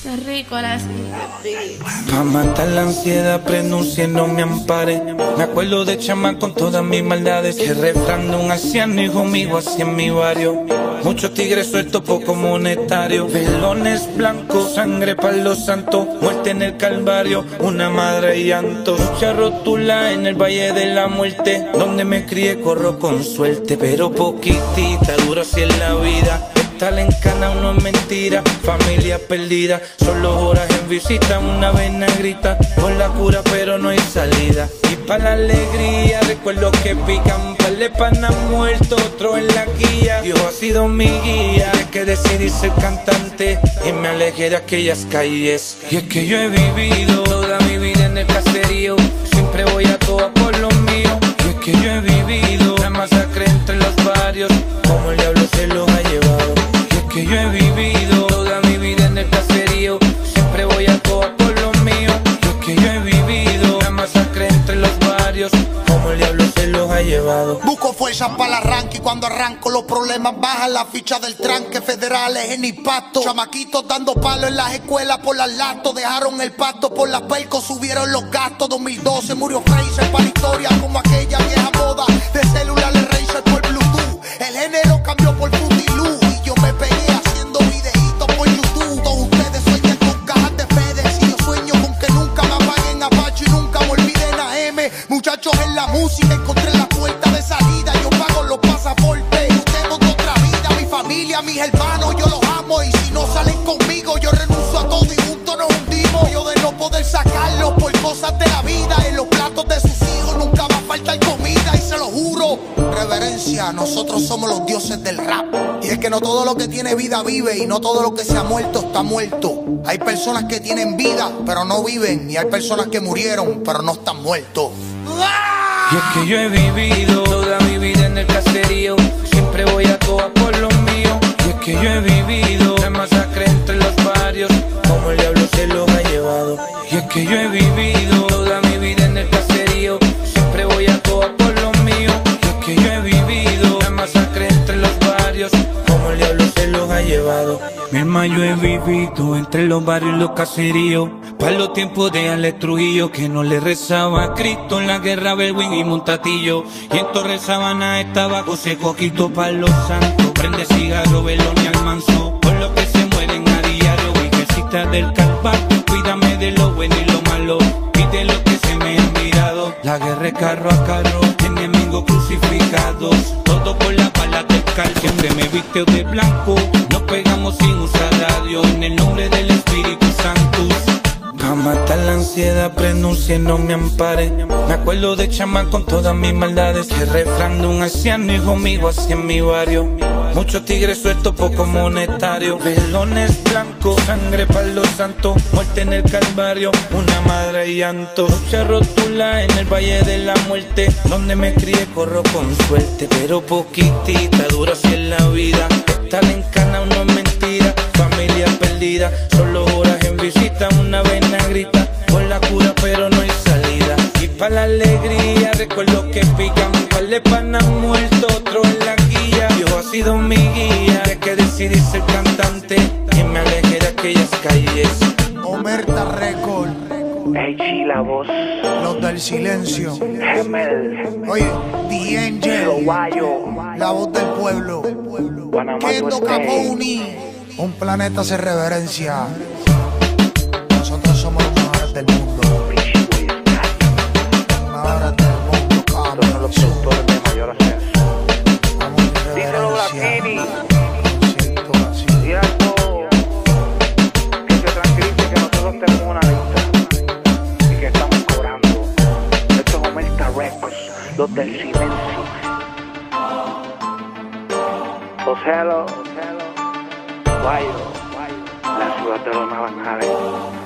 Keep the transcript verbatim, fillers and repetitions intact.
Qué rico la Pa' matar la ansiedad, prendo un cien, no me ampare. Me acuerdo de chamán con todas mis maldades. Que refrando un anciano, hijo mío, así en mi barrio. Muchos tigres sueltos, poco monetario. Velones blancos, sangre para los santos. Muerte en el calvario, una madre y llanto. Mucha rótula en el valle de la muerte. Donde me crié, corro con suerte. Pero poquitita, duro así es la vida. Estar en cana no es mentira, familia perdida, solo horas en visita, una vena grita, con la cura pero no hay salida. Y para la alegría recuerdo que pican, par de panas muertos, otro en la guía. Dios ha sido mi guía, es que decidí ser cantante y me alejé de aquellas calles. Y es que yo he vivido toda mi vida en el caserío, siempre voy a todas por lo mío. Y es que yo he vivido la masacre entre los barrios, como el diablo se los ha llevado. Que yo he vivido toda mi vida en el caserío, siempre voy a todas por lo mío. Lo que yo he vivido, la masacre entre los barrios, como el diablo se los ha llevado. Busco fuerzas para el arranque y cuando arranco los problemas bajan. La ficha del tranque, federales en impacto. Chamaquitos dando palos en las escuelas por las latos. Dejaron el pasto por las pelcos, subieron los gastos. dos mil doce murió Fraser para la historia, como aquella vieja moda de celulares Razer por Bluetooth. El género cambió por Frutilú y yo me pegué haciendo videitos por YouTube. Todos ustedes sueñan con cajas de FedEx y yo sueño con que nunca me apaguen Apache y nunca me olviden a M. Muchachos, en la música encontré la puerta de salida. Yo pago los pasaportes y ustedes de otra vida. Mi familia, mis hermanos, yo los amo y si no salen conmigo yo renuncio a todo y juntos nos hundimos. Yo de no poder sacarlos por cosas de la vida, en los platos de sus hijos nunca va a faltar comida y se lo juro. Reverencia, nosotros somos los dioses del rap. Y es que no todo lo que tiene vida vive y no todo lo que se ha muerto está muerto. Hay personas que tienen vida pero no viven y hay personas que murieron pero no están muertos. Y es que yo he vivido toda mi vida en el caserío, siempre voy a todas por lo mío. Y es que yo he vivido la masacre entre los barrios, como el diablo se los ha llevado. Y es que yo he vivido toda mi vida en el caserío, siempre voy a todas por lo mío. Y es que yo he vivido la masacre entre los barrios, como el diablo se los ha llevado. Mi hermano, yo he vivido entre los barrios y los caseríos, para los tiempos de Alex Trujillo, que no le rezaba a Cristo en la guerra Belwin y Montatillo. Y en Torre Sabana estaba José Coquito para los santos. Prende cigarro, velón y almanzo, por lo que se mueren a diario. Virgencita del Calvario, cuídame de lo bueno y lo malo y de lo que se me han mirado. La guerra es carro a carro, enemigos crucificados, todo por la bala del cal. Siempre me visteo de blanco, nos pegamos sin usar radio, en el nombre del Espíritu Santo. Pa' matar la ansiedad, prendo un cien, no me ampare. Me acuerdo de chamán con todas mis maldades. Que refrando un anciano, hijo mío, así en mi barrio. Muchos tigres sueltos, poco monetario. Velones blancos, sangre para los santos. Muerte en el calvario, una madre y llanto. Mucha rótula en el valle de la muerte. Donde me crié, corro con suerte. Pero poquitita, duro así es la vida. Estar en cana no es mentira, familia perdida, solo horas en visita, una vena grita, con la cura pero no hay salida. Y para la alegría recuerdo que pican, un par de panas muertos, otro en la guía. Dios ha sido mi guía, es que decidí ser cantante y me alejé de aquellas calles. Omerta Record, Hey Chi, la voz, los del silencio. Gemel, Oye, The Angel, Guayo, la voz del pueblo. Kendo Caponi, un planeta se reverencia. Nosotros somos los mejores del mundo. Los mejores del mundo, cabrón. son los productores de mayor ascenso. Díselo, Blackini. Cierto, que se tranquilice que nosotros tenemos una lista y que estamos cobrando. Esto es Omerta Records, los del silencio. Ocelo, Guayo, la ciudad de los naranjales.